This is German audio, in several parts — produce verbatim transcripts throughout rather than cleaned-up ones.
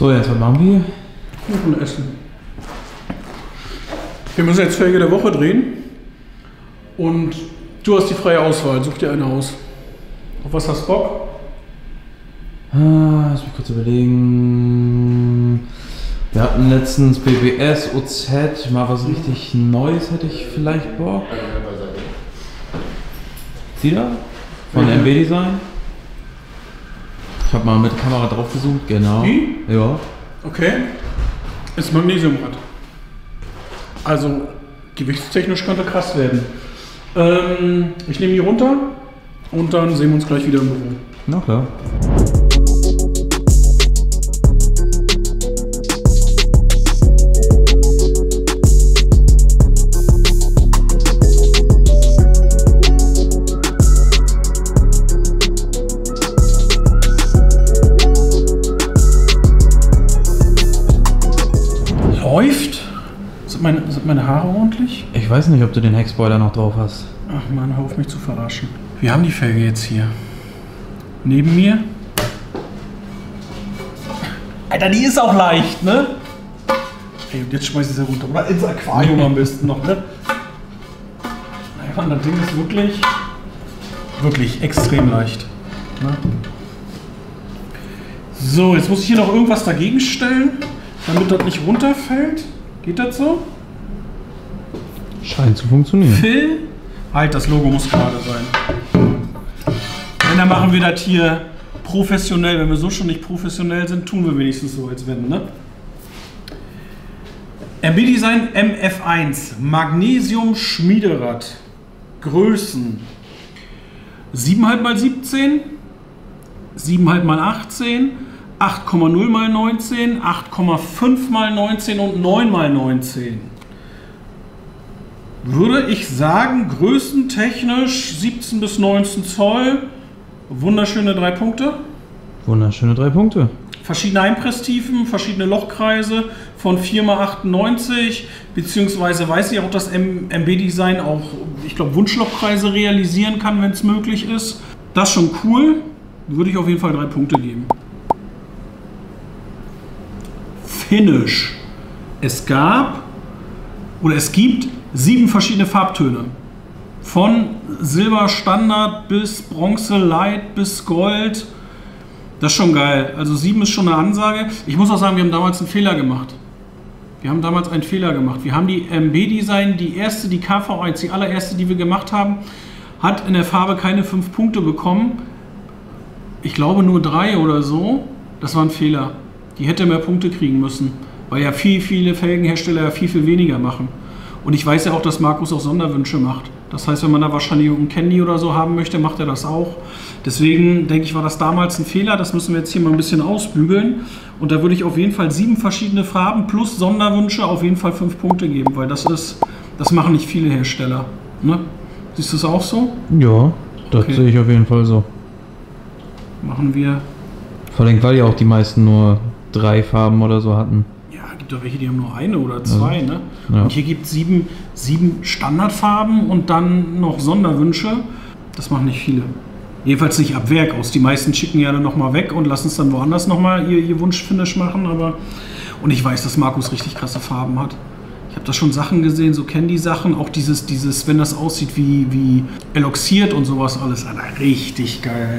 So, jetzt was machen wir? Kuchen essen. Wir müssen jetzt Felge der Woche drehen. Und du hast die freie Auswahl. Such dir eine aus. Auf was hast du Bock? Ah, lass mich kurz überlegen. Wir hatten letztens B B S, O Z, mal was richtig Neues hätte ich vielleicht Bock. Sie da? Von M B Design. Ich habe mal mit der Kamera drauf gesucht, genau. Die? Ja. Okay. Ist Magnesiumrad. Also gewichtstechnisch könnte krass werden. Ähm, ich nehme die runter und dann sehen wir uns gleich wieder im Büro. Na klar. Läuft? Sind meine, sind meine Haare ordentlich? Ich weiß nicht, ob du den Heckspoiler noch drauf hast. Ach man, hör auf mich zu verarschen. Wir haben die Felge jetzt hier. Neben mir. Alter, die ist auch leicht, ne? Ey, und jetzt schmeiß ich sie runter. Oder ins Aquarium am besten noch, ne? Ey, Mann, das Ding ist wirklich, wirklich extrem leicht. Ne? So, jetzt muss ich hier noch irgendwas dagegen stellen, damit das nicht runterfällt. Geht das so? Scheint zu funktionieren. Phil? Halt, das Logo muss gerade sein. Und dann machen wir das hier professionell. Wenn wir so schon nicht professionell sind, tun wir wenigstens so, als wenn, ne? M B Design M F eins Magnesium Schmiederad. Größen sieben Komma fünf mal siebzehn, sieben Komma fünf mal achtzehn, acht Komma null mal neunzehn, acht Komma fünf mal neunzehn und neun mal neunzehn. Würde ich sagen, größentechnisch siebzehn bis neunzehn Zoll. Wunderschöne drei Punkte. Wunderschöne drei Punkte. Verschiedene Einpresstiefen, verschiedene Lochkreise von vier mal achtundneunzig, beziehungsweise weiß ich auch, dass M B Design auch, ich glaube, Wunschlochkreise realisieren kann, wenn es möglich ist. Das ist schon cool. Würde ich auf jeden Fall drei Punkte geben. Finish. Es gab oder es gibt sieben verschiedene Farbtöne. Von Silber Standard bis Bronze Light bis Gold. Das ist schon geil. Also sieben ist schon eine Ansage. Ich muss auch sagen, wir haben damals einen Fehler gemacht. Wir haben damals einen Fehler gemacht. Wir haben die M B Design, die erste, die K V eins, die allererste, die wir gemacht haben, hat in der Farbe keine fünf Punkte bekommen. Ich glaube nur drei oder so. Das war ein Fehler. Die hätte mehr Punkte kriegen müssen. Weil ja viel, viele Felgenhersteller ja viel, viel weniger machen. Und ich weiß ja auch, dass Markus auch Sonderwünsche macht. Das heißt, wenn man da wahrscheinlich einen Candy oder so haben möchte, macht er das auch. Deswegen denke ich, war das damals ein Fehler. Das müssen wir jetzt hier mal ein bisschen ausbügeln. Und da würde ich auf jeden Fall sieben verschiedene Farben plus Sonderwünsche auf jeden Fall fünf Punkte geben. Weil das ist, das machen nicht viele Hersteller. Ne? Siehst du es auch so? Ja, das Okay. sehe ich auf jeden Fall so. Machen wir. Vor allem, weil ja auch die meisten nur drei Farben oder so hatten. Ja, gibt doch welche, die haben nur eine oder zwei. Ja. Ne? Ja. Und hier gibt es sieben, sieben Standardfarben und dann noch Sonderwünsche. Das machen nicht viele. Jedenfalls nicht ab Werk aus. Die meisten schicken ja dann nochmal weg und lassen es dann woanders nochmal ihr, ihr Wunschfinish machen. Aber und ich weiß, dass Markus richtig krasse Farben hat. Ich habe da schon Sachen gesehen, so Candy-Sachen. Auch dieses, dieses, wenn das aussieht wie, wie eloxiert und sowas alles. Alter, richtig geil.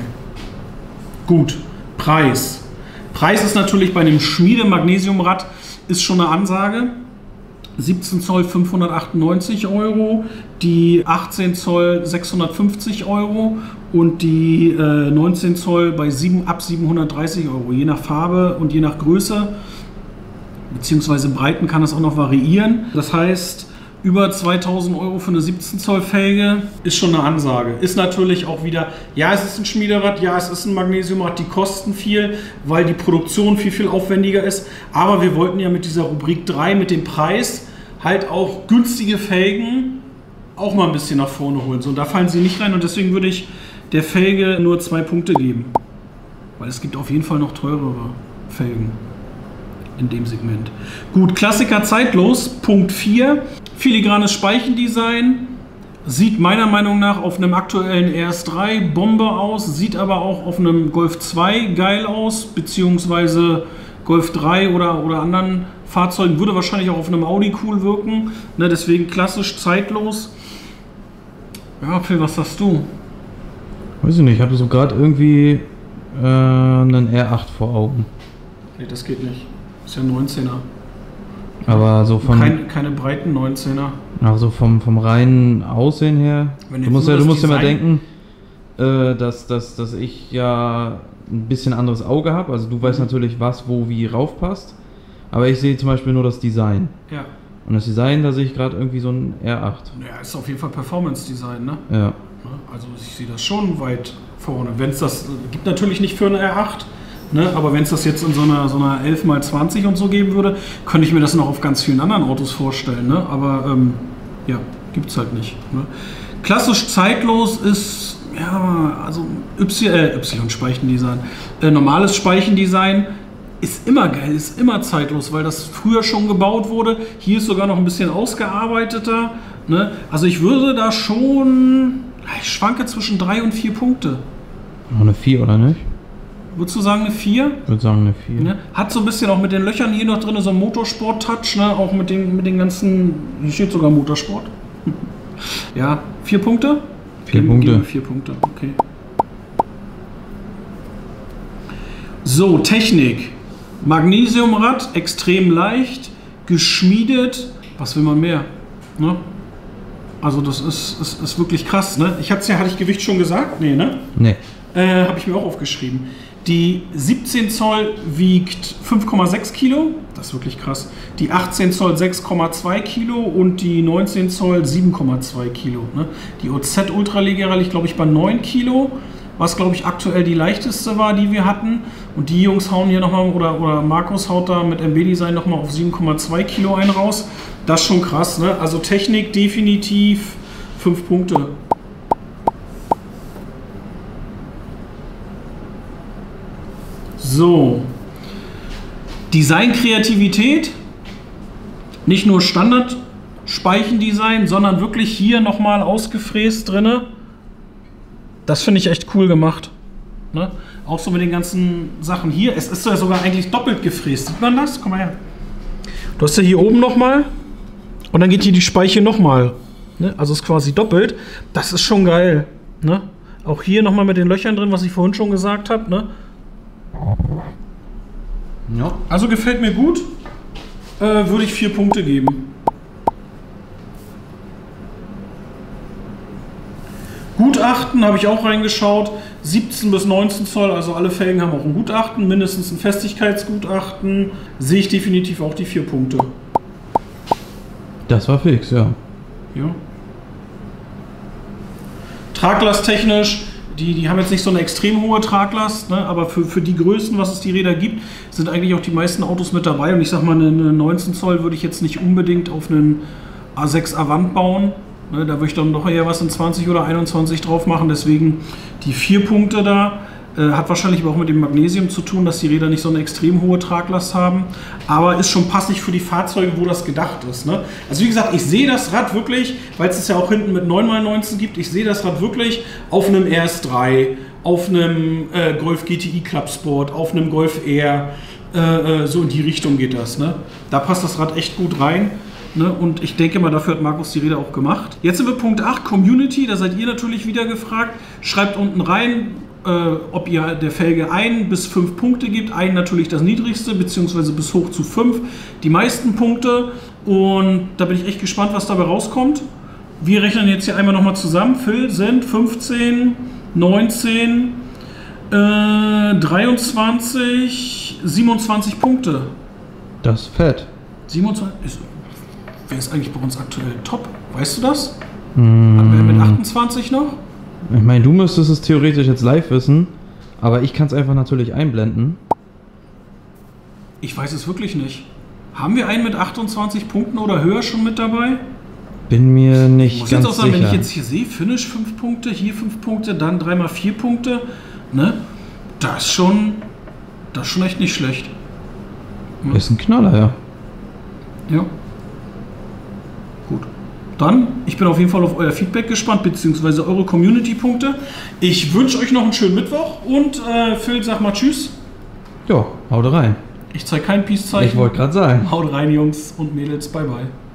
Gut, Preis. Preis ist natürlich bei einem Schmiede-Magnesiumrad ist schon eine Ansage. siebzehn Zoll fünfhundertachtundneunzig Euro, die achtzehn Zoll sechshundertfünfzig Euro und die äh, neunzehn Zoll bei sieben, ab siebenhundertdreißig Euro. Je nach Farbe und je nach Größe, beziehungsweise Breiten kann es auch noch variieren. Das heißt, über zweitausend Euro für eine siebzehn Zoll Felge ist schon eine Ansage. Ist natürlich auch wieder, ja, es ist ein Schmiederad, ja, es ist ein Magnesiumrad, die kosten viel, weil die Produktion viel, viel aufwendiger ist. Aber wir wollten ja mit dieser Rubrik drei, mit dem Preis, halt auch günstige Felgen auch mal ein bisschen nach vorne holen. So, und da fallen sie nicht rein und deswegen würde ich der Felge nur zwei Punkte geben. Weil es gibt auf jeden Fall noch teurere Felgen in dem Segment. Gut, Klassiker zeitlos, Punkt vier. Filigranes Speichendesign. Sieht meiner Meinung nach auf einem aktuellen R S drei Bombe aus, sieht aber auch auf einem Golf zwei geil aus, beziehungsweise Golf drei oder, oder anderen Fahrzeugen. Würde wahrscheinlich auch auf einem Audi cool wirken. Ne, deswegen klassisch, zeitlos. Ja, Phil, was sagst du? Weiß ich nicht, ich hatte so gerade irgendwie äh, einen R acht vor Augen. Nee, das geht nicht. Ist ja ein neunzehner. Aber so von... Kein, keine breiten neunzehner. Also vom, vom reinen Aussehen her, Wenn du musst ja, nur du das musst ja mal Design- denken, äh, dass, dass, dass ich ja ein bisschen anderes Auge habe. Also du weißt natürlich, was wo wie raufpasst. Aber ich sehe zum Beispiel nur das Design. Ja. Und das Design, da sehe ich gerade irgendwie so ein R acht. Ja, ist auf jeden Fall Performance-Design, ne? Ja. Also ich sehe das schon weit vorne. Wenn es das gibt natürlich nicht für eine R acht, ne? Aber wenn es das jetzt in so einer, so einer elf mal zwanzig und so geben würde, könnte ich mir das noch auf ganz vielen anderen Autos vorstellen, ne? Aber ähm, ja, gibt es halt nicht. Ne? Klassisch zeitlos ist, ja, also Y, äh, Y-Speichendesign. Äh, normales Speichendesign ist immer geil, ist immer zeitlos, weil das früher schon gebaut wurde. Hier ist sogar noch ein bisschen ausgearbeiteter. Ne? Also ich würde da schon, ich schwanke zwischen drei und vier Punkte. Noch eine vier oder nicht? Würdest du sagen eine vier? Ich würde sagen eine vier. Ne? Hat so ein bisschen auch mit den Löchern hier noch drin so ein Motorsport-Touch, ne? Auch mit den, mit den ganzen, hier steht sogar Motorsport. Ja, vier Punkte? Vier Geben- Punkte. geben Vier Punkte, okay. So, Technik. Magnesiumrad, extrem leicht, geschmiedet. Was will man mehr? Ne? Also das ist, ist, ist wirklich krass. Ne? Ich hatte ja, hatte ich Gewicht schon gesagt? Nee, ne? Nee. Äh, habe ich mir auch aufgeschrieben. Die siebzehn Zoll wiegt fünf Komma sechs Kilo. Das ist wirklich krass. Die achtzehn Zoll sechs Komma zwei Kilo und die neunzehn Zoll sieben Komma zwei Kilo. Ne? Die O Z Ultralegera liegt, glaube ich, bei neun Kilo. Was, glaube ich, aktuell die leichteste war, die wir hatten. Und die Jungs hauen hier nochmal, oder, oder Markus haut da mit M B-Design nochmal auf sieben Komma zwei Kilo ein raus. Das ist schon krass, ne? Also Technik definitiv fünf Punkte. So. Design-Kreativität. Nicht nur Standard-Speichendesign, sondern wirklich hier nochmal ausgefräst drinne. Das finde ich echt cool gemacht. Ne? Auch so mit den ganzen Sachen hier. Es ist ja sogar eigentlich doppelt gefräst. Sieht man das? Komm mal her. Du hast ja hier oben nochmal und dann geht hier die Speiche nochmal. Ne? Also ist quasi doppelt. Das ist schon geil. Ne? Auch hier nochmal mit den Löchern drin, was ich vorhin schon gesagt habe. Ne? Ja. Also gefällt mir gut. Äh, würde ich vier Punkte geben. Gutachten habe ich auch reingeschaut. siebzehn bis neunzehn Zoll, also alle Felgen haben auch ein Gutachten, mindestens ein Festigkeitsgutachten. Sehe ich definitiv auch die vier Punkte. Das war fix, ja. Ja. Traglasttechnisch, die, die haben jetzt nicht so eine extrem hohe Traglast, ne, aber für, für die Größen, was es die Räder gibt, sind eigentlich auch die meisten Autos mit dabei. Und ich sag mal, eine neunzehn Zoll würde ich jetzt nicht unbedingt auf einen A sechs Avant bauen. Ne, da würde ich dann doch eher was in zwanzig oder einundzwanzig drauf machen. Deswegen die vier Punkte da. Äh, hat wahrscheinlich aber auch mit dem Magnesium zu tun, dass die Räder nicht so eine extrem hohe Traglast haben. Aber ist schon passig für die Fahrzeuge, wo das gedacht ist. Ne? Also wie gesagt, ich sehe das Rad wirklich, weil es es ja auch hinten mit neun mal neunzehn gibt, ich sehe das Rad wirklich auf einem R S drei, auf einem äh, Golf G T I Club Sport, auf einem Golf R. Äh, äh, so in die Richtung geht das. Ne? Da passt das Rad echt gut rein. Ne, und ich denke mal, dafür hat Markus die Räder auch gemacht. Jetzt sind wir Punkt acht, Community. Da seid ihr natürlich wieder gefragt. Schreibt unten rein, äh, ob ihr der Felge ein bis fünf Punkte gibt. Ein natürlich das niedrigste, beziehungsweise bis hoch zu fünf die meisten Punkte. Und da bin ich echt gespannt, was dabei rauskommt. Wir rechnen jetzt hier einmal nochmal zusammen. Phil, sind fünfzehn, neunzehn, äh, dreiundzwanzig, siebenundzwanzig Punkte. Das ist fett. siebenundzwanzig ist... Wer ist eigentlich bei uns aktuell top? Weißt du das? Hm. Haben wir mit achtundzwanzig noch? Ich meine, du müsstest es theoretisch jetzt live wissen, aber ich kann es einfach natürlich einblenden. Ich weiß es wirklich nicht. Haben wir einen mit achtundzwanzig Punkten oder höher schon mit dabei? Bin mir nicht Muss ganz jetzt auch sagen, sicher. wenn ich jetzt hier sehe, Finish fünf Punkte, hier fünf Punkte, dann drei mal vier Punkte, ne? Das ist schon, das ist schon echt nicht schlecht. Ja. Ist ein Knaller, ja. Ja. Gut. Dann, ich bin auf jeden Fall auf euer Feedback gespannt, beziehungsweise eure Community-Punkte. Ich wünsche euch noch einen schönen Mittwoch und äh, Phil, sag mal Tschüss. Ja, haut rein. Ich zeige kein Peace-Zeichen. Ich wollte gerade sagen. Haut rein, Jungs und Mädels. Bye, bye.